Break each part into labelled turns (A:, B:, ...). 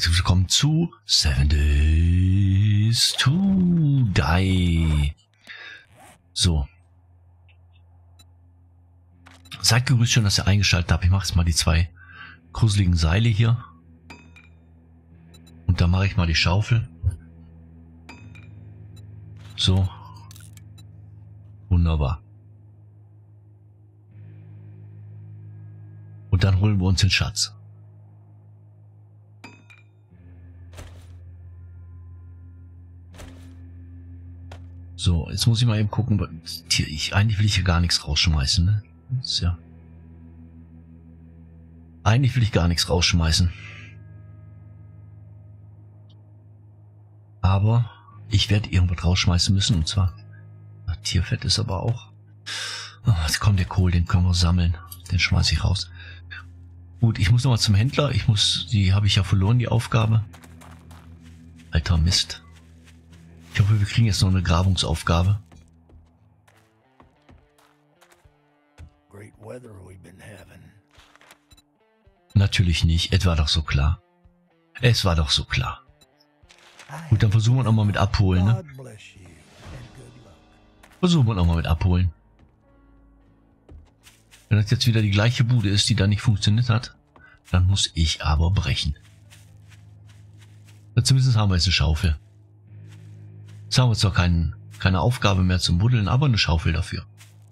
A: herzlich willkommen zu 7 Days to Die. So. Seid gegrüßt, schön, dass ihr eingeschaltet habt. Ich mache jetzt mal die zwei gruseligen Seile hier. Und da mache ich mal die Schaufel. So. Wunderbar. Und dann holen wir uns den Schatz. So, jetzt muss ich mal eben gucken. Eigentlich will ich hier gar nichts rausschmeißen, ne? Das ist ja. Eigentlich will ich gar nichts rausschmeißen. Aber ich werde irgendwas rausschmeißen müssen. Und zwar. Tierfett ist aber auch. Oh, jetzt kommt der Kohl, den können wir sammeln. Den schmeiße ich raus. Gut, ich muss nochmal zum Händler. Die habe ich ja verloren, die Aufgabe. Alter Mist. Ich hoffe, wir kriegen jetzt noch eine Grabungsaufgabe. Natürlich nicht. Es war doch so klar. Es war doch so klar. Gut, dann versuchen wir nochmal mit abholen, ne? Versuchen wir nochmal mit abholen. Wenn das jetzt wieder die gleiche Bude ist, die da nicht funktioniert hat, dann muss ich aber brechen. Zumindest haben wir jetzt eine Schaufel. Jetzt haben wir zwar keine Aufgabe mehr zum Buddeln, aber eine Schaufel dafür.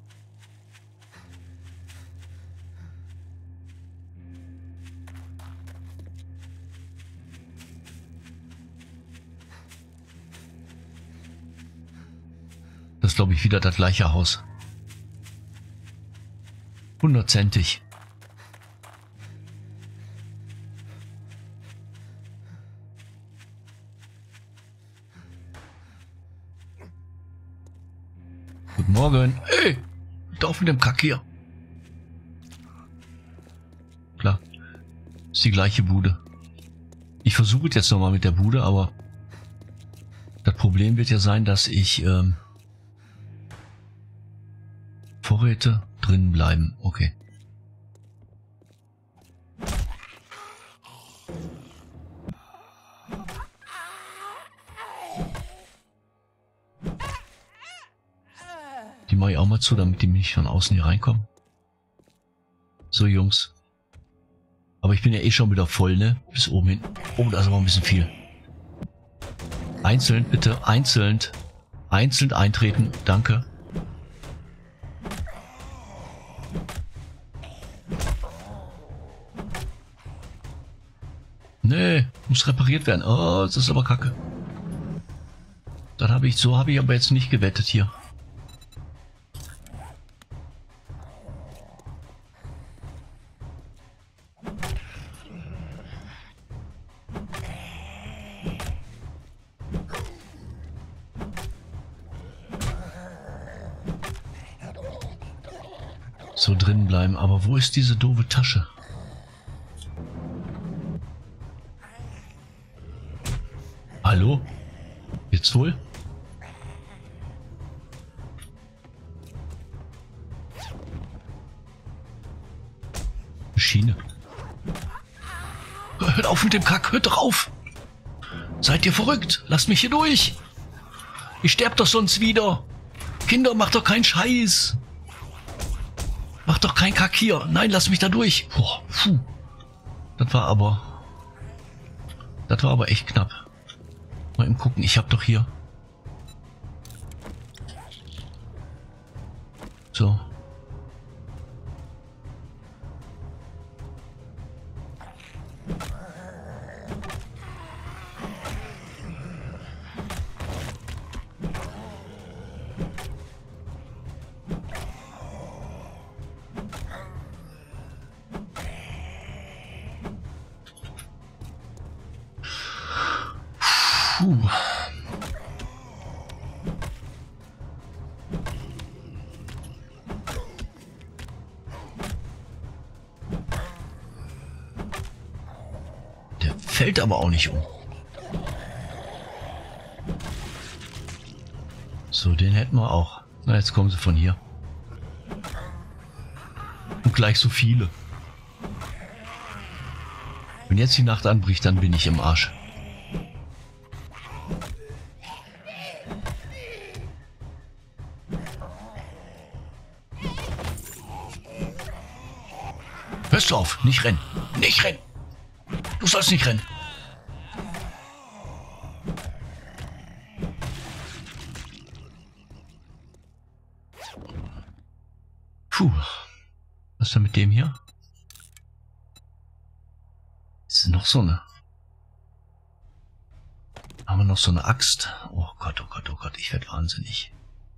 A: Das ist, glaube ich, wieder das gleiche Haus. 100-centig. Guten Morgen. Ey, auf mit dem Kack hier. Klar. Ist die gleiche Bude. Ich versuche es jetzt nochmal mit der Bude, aber das Problem wird ja sein, dass ich Vorräte drin bleiben. Okay. Die mache ich auch mal zu, damit die nicht von außen hier reinkommen. So, Jungs. Aber ich bin ja eh schon wieder voll, ne? Bis oben hin. Oh, da ist aber ein bisschen viel. Einzeln, bitte. Einzeln. Einzeln eintreten. Danke. Nee, muss repariert werden. Oh, das ist aber kacke. So habe ich aber jetzt nicht gewettet hier. So drin bleiben. Aber wo ist diese doofe Tasche? Hallo? Jetzt wohl? Schiene. Hört auf mit dem Kack, hört doch auf! Seid ihr verrückt? Lasst mich hier durch! Ich sterb doch sonst wieder! Kinder, macht doch keinen Scheiß! Macht doch keinen Kack hier! Nein, lasst mich da durch! Boah, puh. Das war aber echt knapp. Mal eben gucken, ich habe doch hier. So. Puh. Der fällt aber auch nicht um. So, den hätten wir auch. Na, jetzt kommen sie von hier. Und gleich so viele. Wenn jetzt die Nacht anbricht, dann bin ich im Arsch. Hörst du auf? Nicht rennen. Nicht rennen. Du sollst nicht rennen. Puh. Was ist denn mit dem hier? Ist noch so eine... Haben wir noch so eine Axt? Oh Gott, oh Gott, oh Gott, ich werde wahnsinnig.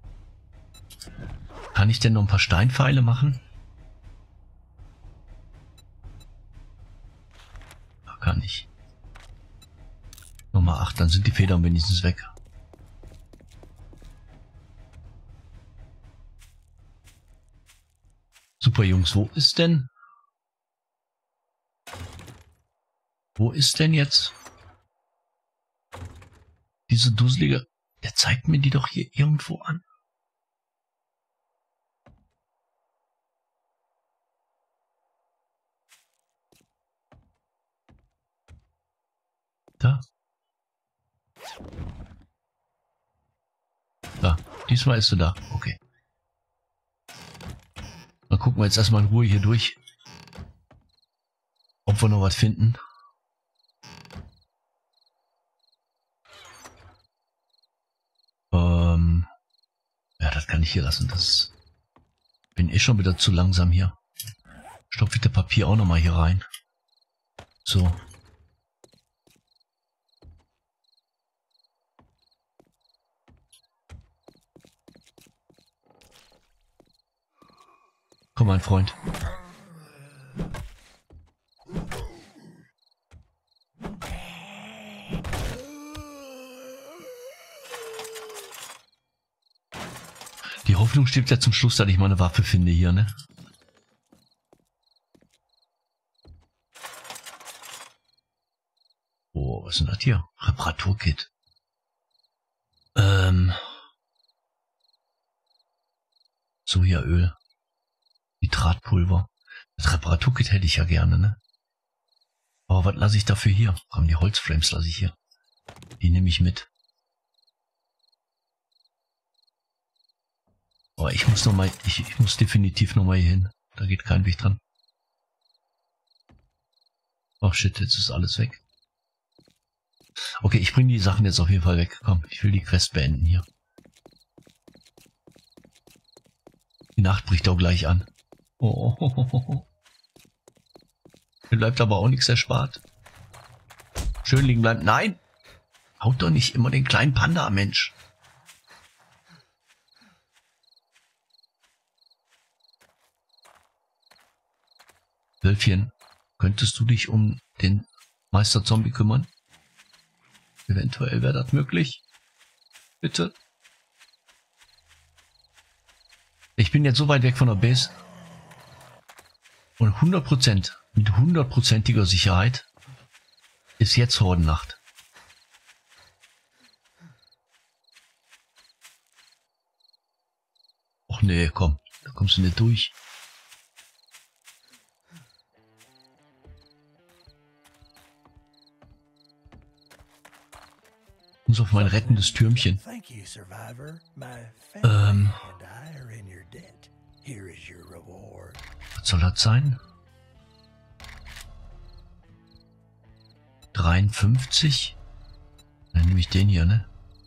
A: Kann ich denn noch ein paar Steinpfeile machen? Ja, kann ich. Nummer 8, dann sind die Federn wenigstens weg. Super Jungs, wo ist denn? Wo ist denn jetzt diese dusselige... Der zeigt mir die doch hier irgendwo an. Da. Da. Diesmal ist sie da. Okay. Dann gucken wir jetzt erstmal in Ruhe hier durch. Ob wir noch was finden. Ja, das kann ich hier lassen. Das bin ich schon wieder zu langsam hier. Stopfe ich das Papier auch nochmal hier rein. So. Komm, mein Freund. Die Hoffnung stirbt ja zum Schluss, dass ich mal eine Waffe finde hier, ne? Oh, was ist denn das hier? Reparaturkit. Sojaöl. Nitratpulver. Das Reparaturkit hätte ich ja gerne, ne? Aber was lasse ich dafür hier? Komm, die Holzframes lasse ich hier. Die nehme ich mit. Aber ich muss noch mal, ich muss definitiv noch mal hier hin. Da geht kein Weg dran. Oh shit, jetzt ist alles weg. Okay, ich bringe die Sachen jetzt auf jeden Fall weg. Komm, ich will die Quest beenden hier. Die Nacht bricht auch gleich an. Oh. Mir bleibt aber auch nichts erspart. Schön liegen bleiben. Nein! Haut doch nicht immer den kleinen Panda, Mensch. Wölfchen, könntest du dich um den Meister Zombie kümmern? Eventuell wäre das möglich. Bitte. Ich bin jetzt so weit weg von der Base. Und 100%, mit 100%iger Sicherheit, ist jetzt Hordennacht. Och nee, komm, da kommst du nicht durch. Ich muss auf mein rettendes Türmchen. Was soll das sein? 53? Dann nehme ich den hier, ne?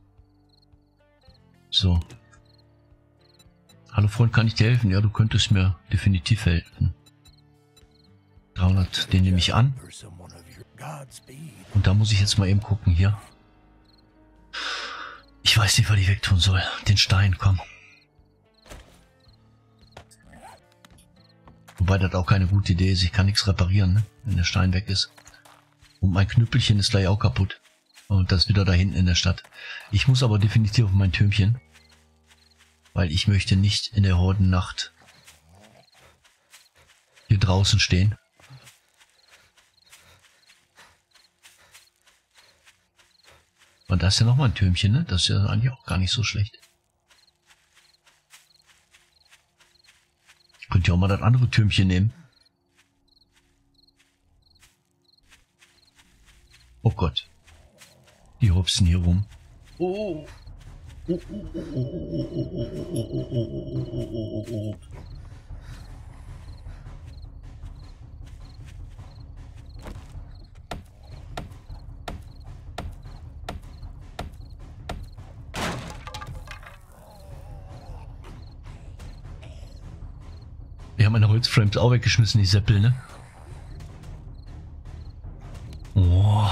A: So. Hallo Freund, kann ich dir helfen? Ja, du könntest mir definitiv helfen. 300, den nehme ich an. Und da muss ich jetzt mal eben gucken hier. Ich weiß nicht, was ich wegtun soll. Den Stein, komm. Wobei das auch keine gute Idee ist. Ich kann nichts reparieren, ne? Wenn der Stein weg ist. Und mein Knüppelchen ist gleich auch kaputt. Und das wieder da hinten in der Stadt. Ich muss aber definitiv auf mein Türmchen. Weil ich möchte nicht in der Hordennacht hier draußen stehen. Und da ist ja nochmal ein Türmchen, ne? Das ist ja eigentlich auch gar nicht so schlecht. Ich könnte ja auch mal das andere Türmchen nehmen. Oh Gott. Die hopsen hier rum. Oh. Oh, oh, oh, oh, oh, oh, oh, oh, oh, oh, oh. Wir haben meine Holzframes auch weggeschmissen, die Seppel, ne? Oh.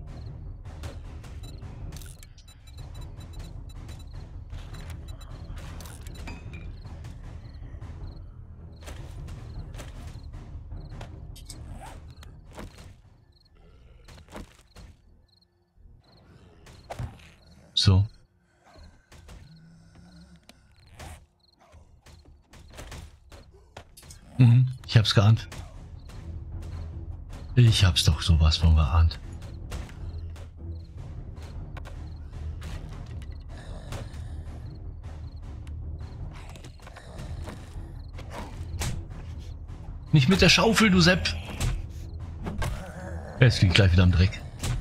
A: So. Ich hab's geahnt. Ich hab's doch sowas von geahnt. Nicht mit der Schaufel, du Sepp. Jetzt liegt gleich wieder am Dreck.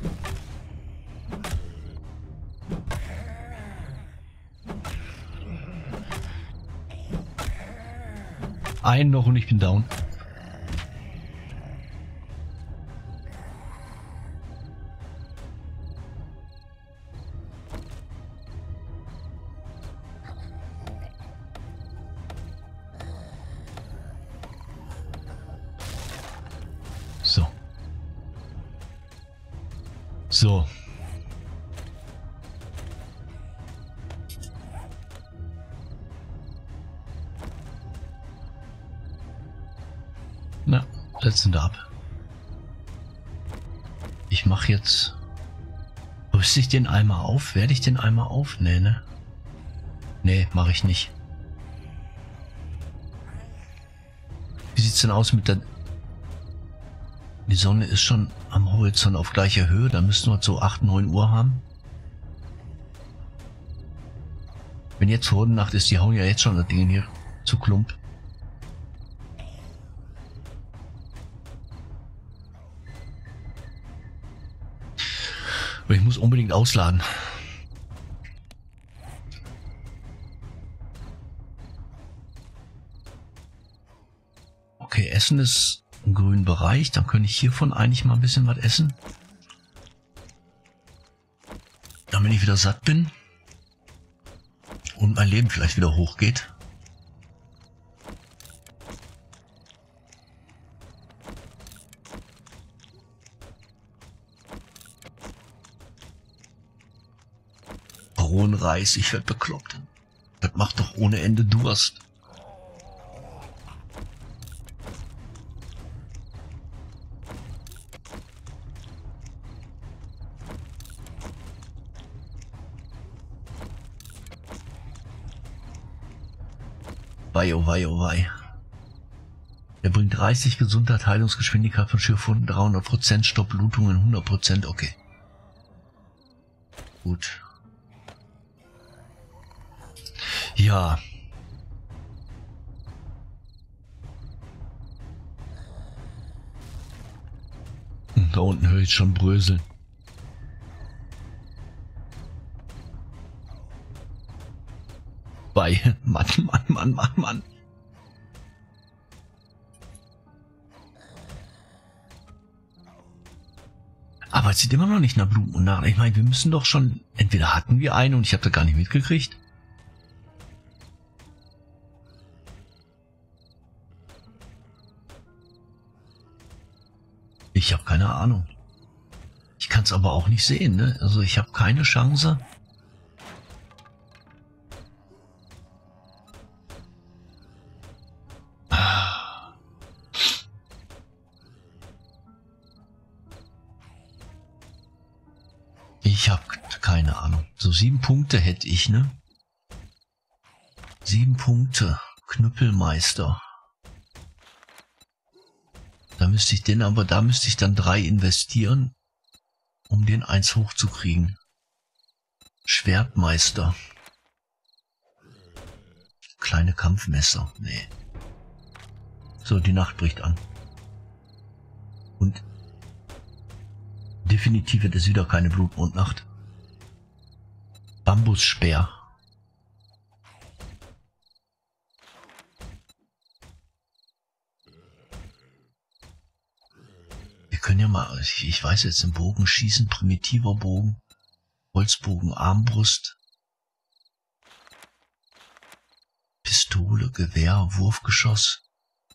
A: Einen noch und ich bin down. So. So. Na, setzen wir ab. Ich mache jetzt... Rüste ich den Eimer auf? Werde ich den Eimer auf? Nee, ne? Nee, mache ich nicht. Wie sieht's denn aus mit der... Die Sonne ist schon am Horizont auf gleicher Höhe. Da müssten wir so 8, 9 Uhr haben. Wenn jetzt vor der Nacht ist, die hauen ja jetzt schon das Ding hier zu Klump. Aber ich muss unbedingt ausladen. Okay, Essen ist im grünen Bereich. Dann könnte ich hiervon eigentlich mal ein bisschen was essen. Damit ich wieder satt bin. Und mein Leben vielleicht wieder hochgeht. Rohen Reis, ich werd bekloppt. Das macht doch ohne Ende Durst. Wei, oh wei, oh wei. Er bringt 30 Gesundheit, Heilungsgeschwindigkeit von Schürfwunden, 300%, Stopp Blutungen 100%, okay. Gut. Ja. Da unten höre ich schon bröseln. Bei Mann. Aber es sieht immer noch nicht nach Blumen nach. Ich meine, wir müssen doch schon... Entweder hatten wir eine und ich habe das gar nicht mitgekriegt. Ich habe keine Ahnung. Ich kann es aber auch nicht sehen, ne? Also ich habe keine Chance. Ich habe keine Ahnung. So 7 Punkte hätte ich, ne? 7 Punkte. Knüppelmeister. Da müsste ich den aber, da müsste ich dann 3 investieren, um den 1 hochzukriegen. Schwertmeister. Kleine Kampfmesser. Nee. So, die Nacht bricht an. Und definitiv wird es wieder keine Blutmondnacht. Bambusspeer. Wir können ja mal, ich weiß jetzt, im Bogen schießen, primitiver Bogen, Holzbogen, Armbrust, Pistole, Gewehr, Wurfgeschoss,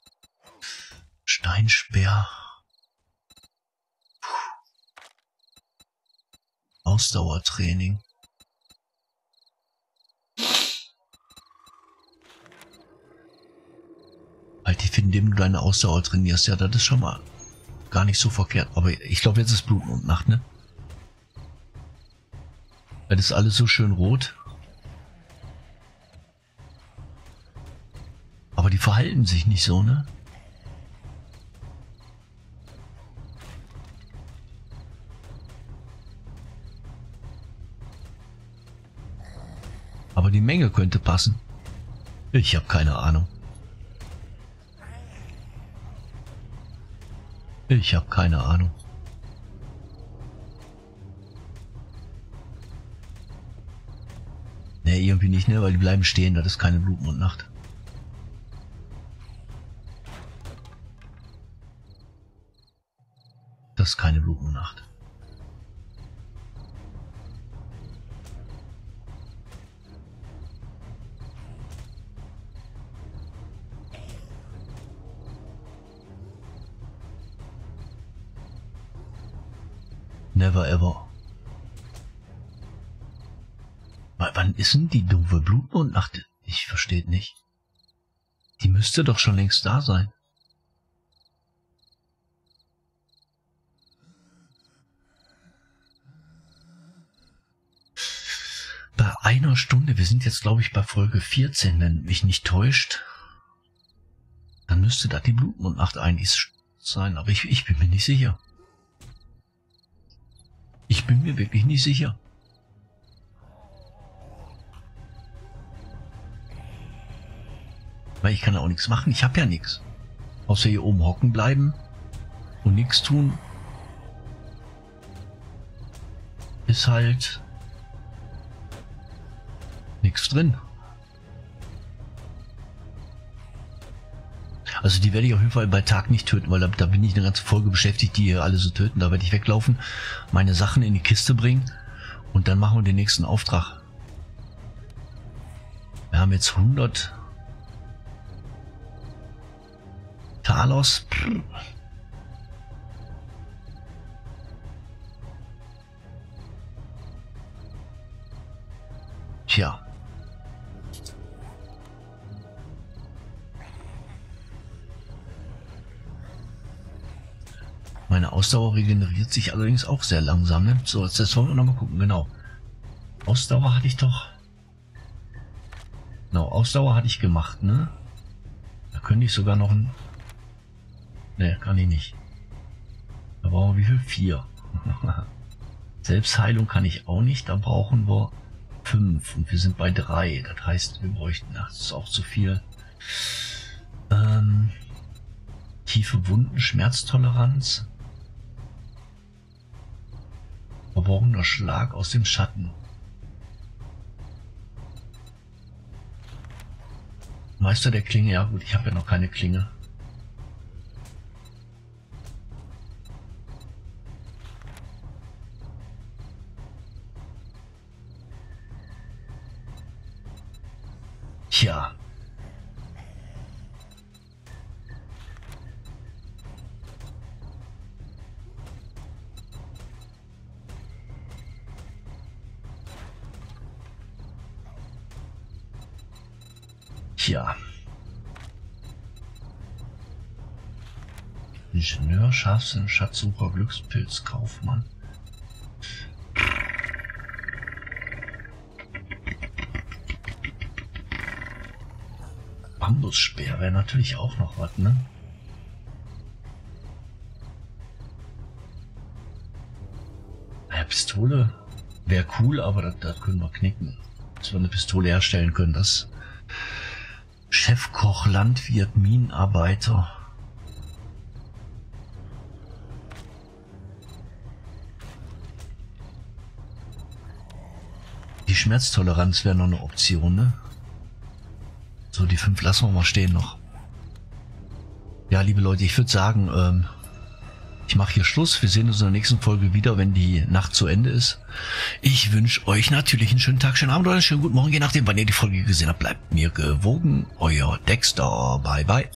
A: Steinspeer, Ausdauertraining. Halt, ich finde, indem du deine Ausdauer trainierst, ja, das ist schon mal gar nicht so verkehrt. Aber ich glaube, jetzt ist Blutmondnacht, ne? Das ist alles so schön rot. Aber die verhalten sich nicht so, ne? Aber die Menge könnte passen. Ich habe keine Ahnung. Ich habe keine Ahnung. Ne, irgendwie nicht, ne? Weil die bleiben stehen, das ist keine Blutmondnacht. Das ist keine Blutmondnacht. Never ever. Wann ist denn die doofe Blutmondnacht? Ich verstehe nicht. Die müsste doch schon längst da sein. Bei einer Stunde, wir sind jetzt glaube ich bei Folge 14, wenn mich nicht täuscht, dann müsste da die Blutmondnacht eigentlich sein, aber ich bin mir nicht sicher. Ich bin mir wirklich nicht sicher. Weil ich kann auch nichts machen, ich habe ja nichts. Außer hier oben hocken bleiben und nichts tun. Ist halt nichts drin. Also die werde ich auf jeden Fall bei Tag nicht töten, weil da bin ich eine ganze Folge beschäftigt, die hier alle so töten. Da werde ich weglaufen, meine Sachen in die Kiste bringen und dann machen wir den nächsten Auftrag. Wir haben jetzt 100 Talos. Tja. Meine Ausdauer regeneriert sich allerdings auch sehr langsam. Ne? So, jetzt wollen wir nochmal gucken. Genau. Ausdauer hatte ich doch. Genau, Ausdauer hatte ich gemacht, ne? Da könnte ich sogar noch ein... Ne, kann ich nicht. Da brauchen wir wie viel? 4. Selbstheilung kann ich auch nicht. Da brauchen wir 5. Und wir sind bei 3. Das heißt, wir bräuchten... Ach, das ist auch zu viel. Tiefe Wunden, Schmerztoleranz. Verborgener Schlag aus dem Schatten. Meister der Klinge, ja gut, ich habe ja noch keine Klinge. Tja. Tja. Ingenieur, Scharfsinn, Schatzsucher, Glückspilz, Kaufmann. Bambusspeer wäre natürlich auch noch was, ne? Ja, Pistole wäre cool, aber das können wir knicken. Dass wir eine Pistole herstellen können, das... Chefkoch, Landwirt, Minenarbeiter. Die Schmerztoleranz wäre noch eine Option, ne? So, die 5 lassen wir mal stehen noch. Ja, liebe Leute, ich würde sagen, ich mache hier Schluss. Wir sehen uns in der nächsten Folge wieder, wenn die Nacht zu Ende ist. Ich wünsche euch natürlich einen schönen Tag, schönen Abend oder einen schönen guten Morgen, je nachdem, wann ihr die Folge gesehen habt. Bleibt mir gewogen. Euer Dexter. Bye, bye.